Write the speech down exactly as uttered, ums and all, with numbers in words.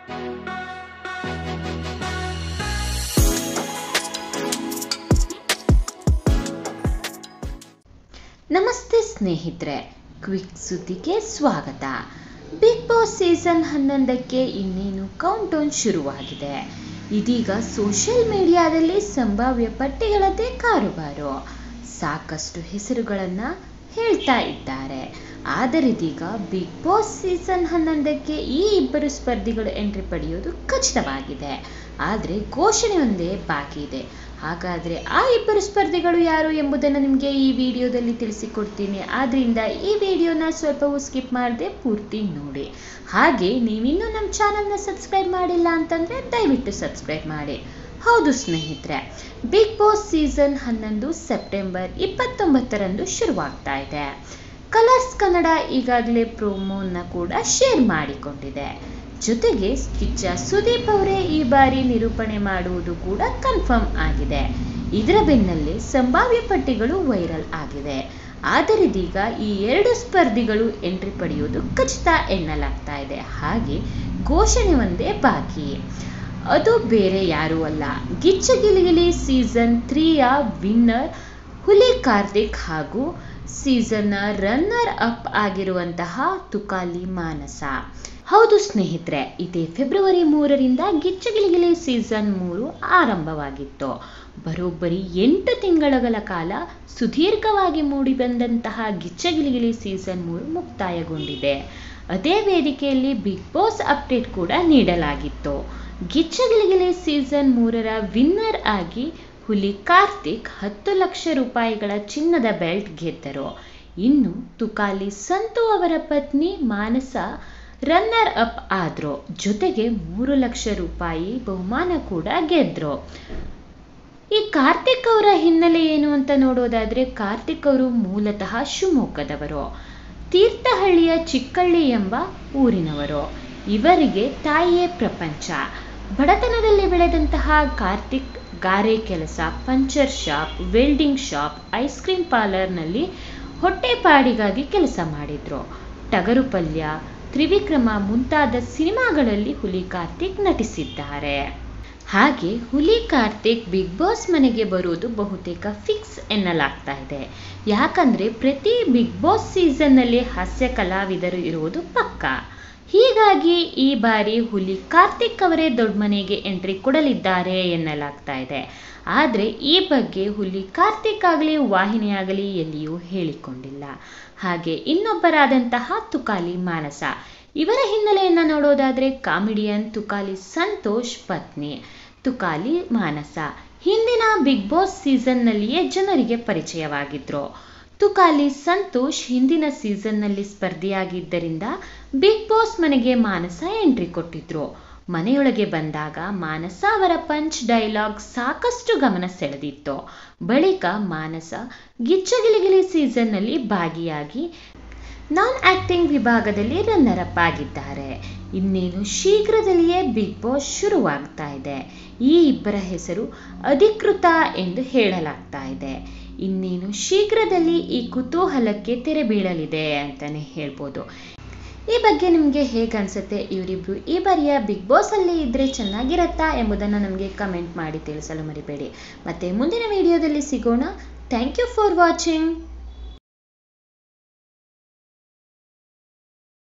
ನಮಸ್ತೆ ಸ್ನೇಹಿತರೆ, ಕ್ವಿಕ್ ಸುದ್ದಿಗೆ ಸ್ವಾಗತ. ಬಿಗ್ ಬಾಸ್ ಸೀಸನ್ ಹನ್ನೊಂದಕ್ಕೆ ಇನ್ನೇನು ಕೌಂಟ್ ಡೌನ್ ಶುರುವಾಗಿದೆ. ಇದೀಗ ಸೋಷಿಯಲ್ ಮೀಡಿಯಾದಲ್ಲಿ ಸಂಭಾವ್ಯ ಪಟ್ಟಿಗಳದ್ದೇ ಕಾರುಬಾರು. ಸಾಕಷ್ಟು ಹೆಸರುಗಳನ್ನು ಹೇಳ್ತಾ ಇದ್ದಾರೆ. ಆದರೆ ಇದೀಗ ಬಿಗ್ ಬಾಸ್ ಸೀಸನ್ ಹನ್ನೊಂದಕ್ಕೆ ಈ ಇಬ್ಬರು ಸ್ಪರ್ಧಿಗಳು ಎಂಟ್ರಿ ಪಡೆಯೋದು ಖಚಿತವಾಗಿದೆ. ಆದರೆ ಘೋಷಣೆ ಒಂದೇ ಬಾಕಿ ಇದೆ. ಹಾಗಾದರೆ ಆ ಇಬ್ಬರು ಸ್ಪರ್ಧಿಗಳು ಯಾರು ಎಂಬುದನ್ನು ನಿಮಗೆ ಈ ವಿಡಿಯೋದಲ್ಲಿ ತಿಳಿಸಿಕೊಡ್ತೀನಿ. ಆದ್ದರಿಂದ ಈ ವಿಡಿಯೋನ ಸ್ವಲ್ಪವೂ ಸ್ಕಿಪ್ ಮಾಡದೆ ಪೂರ್ತಿ ನೋಡಿ. ಹಾಗೆ ನೀವಿನ್ನೂ ನಮ್ಮ ಚಾನಲ್ನ ಸಬ್ಸ್ಕ್ರೈಬ್ ಮಾಡಿಲ್ಲ ಅಂತಂದರೆ ದಯವಿಟ್ಟು ಸಬ್ಸ್ಕ್ರೈಬ್ ಮಾಡಿ. ಹೌದು ಸ್ನೇಹಿತರೆ, ಬಿಗ್ ಬಾಸ್ ಸೀಸನ್ ಹನ್ನೊಂದು ಸೆಪ್ಟೆಂಬರ್ ಇಪ್ಪತ್ತೊಂಬತ್ತರಂದು ಶುರುವಾಗ್ತಾ ಇದೆ. ಕಲರ್ಸ್ ಕನ್ನಡ ಈಗಾಗಲೇ ಪ್ರೋಮೋನ ಕೂಡ ಶೇರ್ ಮಾಡಿಕೊಂಡಿದೆ. ಜೊತೆಗೆ ಕಿಚ್ಚ ಸುದೀಪ್ ಅವರೇ ಈ ಬಾರಿ ನಿರೂಪಣೆ ಮಾಡುವುದು ಕೂಡ ಕನ್ಫರ್ಮ್ ಆಗಿದೆ. ಇದರ ಬೆನ್ನಲ್ಲೇ ಸಂಭಾವ್ಯ ಪಟ್ಟಿಗಳು ವೈರಲ್ ಆಗಿದೆ. ಆದರೆ ಇದೀಗ ಈ ಎರಡು ಸ್ಪರ್ಧಿಗಳು ಎಂಟ್ರಿ ಪಡೆಯುವುದು ಖಚಿತ ಎನ್ನಲಾಗ್ತಾ ಇದೆ. ಹಾಗೆ ಘೋಷಣೆ ಒಂದೇ ಬಾಕಿ. ಅದು ಬೇರೆ ಯಾರೂ ಅಲ್ಲ, ಗಿಚ್ಚಗಿಲಿಗಿಲಿ ಸೀಸನ್ ತ್ರೀಯ ವಿನ್ನರ್ ಹುಲಿ ಕಾರ್ತಿಕ್ ಹಾಗೂ ಸೀಸನ್ನ ರನ್ನರ್ ಅಪ್ ಆಗಿರುವಂತಹ ತುಕಾಲಿ ಮಾನಸ. ಹೌದು ಸ್ನೇಹಿತರೆ, ಇದೇ ಫೆಬ್ರವರಿ ಮೂರರಿಂದ ಗಿಚ್ಚಗಿಲಿಗಿಲಿ ಸೀಸನ್ ಮೂರು ಆರಂಭವಾಗಿತ್ತು. ಬರೋಬ್ಬರಿ ಎಂಟು ತಿಂಗಳ ಕಾಲ ಸುದೀರ್ಘವಾಗಿ ಮೂಡಿಬಂದಂತಹ ಗಿಚ್ಚಗಿಲಿಗಿಲಿ ಸೀಸನ್ ಮೂರು ಮುಕ್ತಾಯಗೊಂಡಿದೆ. ಅದೇ ವೇದಿಕೆಯಲ್ಲಿ ಬಿಗ್ ಬಾಸ್ ಅಪ್ಡೇಟ್ ಕೂಡ ನೀಡಲಾಗಿತ್ತು. ಗಿಚ್ಚಗಿಲಿಗಿಲಿ ಸೀಸನ್ ಮೂರರ ವಿನ್ನರ್ ಆಗಿ ಹುಲಿ ಕಾರ್ತಿಕ್ ಹತ್ತು ಲಕ್ಷ ರೂಪಾಯಿಗಳ ಚಿನ್ನದ ಬೆಲ್ಟ್ ಗೆದ್ದರು. ಇನ್ನು ತುಕಾಲಿ ಸಂತು ಅವರ ಪತ್ನಿ ಮಾನಸ ರನ್ನರ್ ಅಪ್ ಆದ್ರು. ಜೊತೆಗೆ ಮೂರು ಲಕ್ಷ ರೂಪಾಯಿ ಬಹುಮಾನ ಕೂಡ ಗೆದ್ರು. ಈ ಕಾರ್ತಿಕ್ ಅವರ ಹಿನ್ನೆಲೆ ಏನು ಅಂತ ನೋಡೋದಾದ್ರೆ, ಕಾರ್ತಿಕ್ ಅವರು ಮೂಲತಃ ಶಿವಮೊಗ್ಗದವರು, ತೀರ್ಥಹಳ್ಳಿಯ ಚಿಕ್ಕಳ್ಳಿ ಎಂಬ ಊರಿನವರು. ಇವರಿಗೆ ತಾಯಿಯೇ ಪ್ರಪಂಚ. ಬಡತನದಲ್ಲಿ ಬೆಳೆದಂತಹ ಕಾರ್ತಿಕ್ ಗಾರೆ ಕೆಲಸ, puncture shop, welding shop, ice cream ಪಾರ್ಲರ್ನಲ್ಲಿ ಹೊಟ್ಟೆಪಾಡಿಗಾಗಿ ಕೆಲಸ ಮಾಡಿದ್ರು. ಟಗರು ಪಲ್ಯ, ತ್ರಿವಿಕ್ರಮ ಮುಂತಾದ ಸಿನಿಮಾಗಳಲ್ಲಿ ಹುಲಿ ಕಾರ್ತಿಕ್ ನಟಿಸಿದ್ದಾರೆ. ಹಾಗೆ ಹುಲಿ ಕಾರ್ತಿಕ್ ಬಿಗ್ ಬಾಸ್ ಮನೆಗೆ ಬರುವುದು ಬಹುತೇಕ ಫಿಕ್ಸ್ ಎನ್ನಲಾಗ್ತಾ ಇದೆ. ಯಾಕಂದ್ರೆ ಪ್ರತಿ ಬಿಗ್ ಬಾಸ್ ಸೀಸನ್ನಲ್ಲಿ ಹಾಸ್ಯ ಕಲಾವಿದರು ಇರುವುದು ಪಕ್ಕಾ. ಹೀಗಾಗಿ ಈ ಬಾರಿ ಹುಲಿ ಕಾರ್ತಿಕ್ ಅವರೇ ದೊಡ್ಡ ಮನೆಗೆ ಎಂಟ್ರಿ ಕೊಡಲಿದ್ದಾರೆ ಎನ್ನಲಾಗ್ತಾ ಇದೆ. ಆದರೆ ಈ ಬಗ್ಗೆ ಹುಲಿ ಕಾರ್ತಿಕ್ ಆಗಲಿ ವಾಹಿನಿಯಾಗಲಿ ಎಲ್ಲಿಯೂ ಹೇಳಿಕೊಂಡಿಲ್ಲ. ಹಾಗೆ ಇನ್ನೊಬ್ಬರಾದಂತಹ ತುಕಾಲಿ ಮಾನಸ, ಇವರ ಹಿನ್ನೆಲೆಯನ್ನು ನೋಡೋದಾದ್ರೆ ಕಾಮಿಡಿಯನ್ ತುಕಾಲಿ ಸಂತೋಷ್ ಪತ್ನಿ ತುಕಾಲಿ ಮಾನಸ ಹಿಂದಿನ ಬಿಗ್ ಬಾಸ್ ಸೀಸನ್ನಲ್ಲಿಯೇ ಜನರಿಗೆ ಪರಿಚಯವಾಗಿದ್ರು. ತುಕಾಲಿ ಸಂತೋಷ್ ಹಿಂದಿನ ಸೀಸನ್ನಲ್ಲಿ ಸ್ಪರ್ಧಿಯಾಗಿದ್ದರಿಂದ ಬಿಗ್ ಬಾಸ್ ಮನೆಗೆ ಮಾನಸ ಎಂಟ್ರಿ ಕೊಟ್ಟಿದ್ರು. ಮನೆಯೊಳಗೆ ಬಂದಾಗ ಮಾನಸ ಅವರ ಪಂಚ್ ಡೈಲಾಗ್ ಸಾಕಷ್ಟು ಗಮನ ಸೆಳೆದಿತ್ತು. ಬಳಿಕ ಮಾನಸ ಗಿಚ್ಚಗಿಲಿಗಿಲಿ ಸೀಸನ್ನಲ್ಲಿ ಭಾಗಿಯಾಗಿ ನಾನ್ ಆಕ್ಟಿಂಗ್ ವಿಭಾಗದಲ್ಲಿ ರನ್ನರ್ ಅಪ್ ಆಗಿದ್ದಾರೆ. ಇನ್ನೇನು ಶೀಘ್ರದಲ್ಲಿಯೇ ಬಿಗ್ ಬಾಸ್ ಶುರುವಾಗ್ತಾ ಇದೆ. ಈ ಇಬ್ಬರ ಹೆಸರು ಅಧಿಕೃತ ಎಂದು ಹೇಳಲಾಗ್ತಾ ಇದೆ. ಇನ್ನೇನು ಶೀಘ್ರದಲ್ಲಿ ಈ ಕುತೂಹಲಕ್ಕೆ ತೆರೆ ಬೀಳಲಿದೆ ಅಂತಾನೆ ಹೇಳ್ಬೋದು. ಈ ಬಗ್ಗೆ ನಿಮಗೆ ಹೇಗೆ ಅನ್ಸುತ್ತೆ? ಇವರಿಬ್ರು ಈ ಬಾರಿಯ ಬಿಗ್ ಬಾಸ್ ಅಲ್ಲಿ ಇದ್ರೆ ಚೆನ್ನಾಗಿರತ್ತಾ ಎಂಬುದನ್ನು ನಮಗೆ ಕಮೆಂಟ್ ಮಾಡಿ ತಿಳಿಸಲು ಮರಿಬೇಡಿ. ಮತ್ತೆ ಮುಂದಿನ ವಿಡಿಯೋದಲ್ಲಿ ಸಿಗೋಣ. Thank you for watching.